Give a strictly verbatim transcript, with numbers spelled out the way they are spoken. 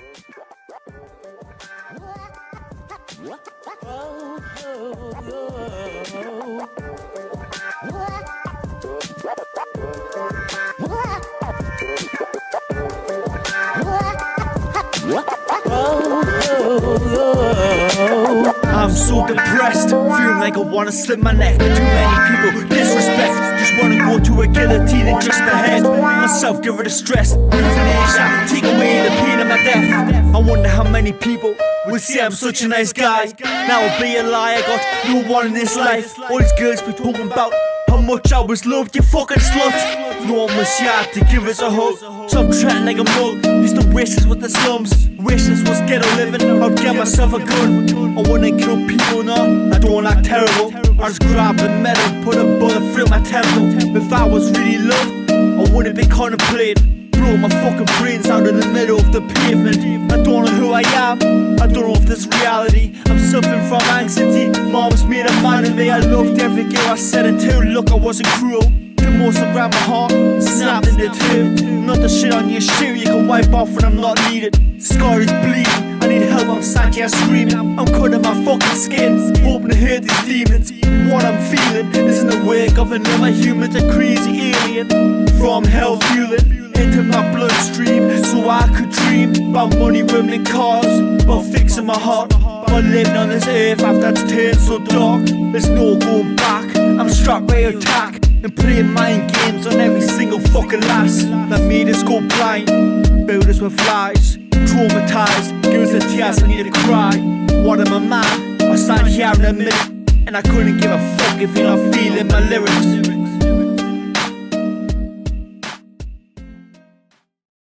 I'm so depressed, feeling like I wanna slip my neck. Too many people disrespect, just wanna go to a guillotine and just behead myself, give her the stress, euthanasia, take away the pain of my death. I wonder how many people will say I'm such a nice guy. Now I'll be a lie, I got no one in this life. All these girls be talking about how much I was loved, you fucking slut. No one was here to give us a hug, so I'm treating like a mug. Used to wish this was the slums, wish this was ghetto living. I'd get myself a gun, I wanna kill people, no, I don't act terrible. I just grab the metal, put a bullet through my temple. If I was really loved, I wouldn't be contemplating. Blow my fucking brains out in the middle of the pavement. I don't know who I am, I don't know if this is reality. I'm suffering from anxiety, mom's made a man of me. I loved every girl I said it to, look I wasn't cruel. The most around my heart, snapped in the two. Not the shit on your shoe you can wipe off when I'm not needed. Scar is bleeding, I need help, I'm sat here screaming. I'm cutting my fucking skin, hoping to hear these demons. What I'm feeling is in the wake of another human, a crazy alien from hell fueling into my bloodstream, so I could dream about money, women and cars, about fixing my heart, about living on this earth after it's turned so dark. There's no going back, I'm strapped by attack and playing mind games on every single fucking lass that made us go blind. Build us with lies, traumatized, girls with tears, I need to cry. What am I, man? I stand here in a minute and I couldn't give a fuck if you're not feeling my lyrics.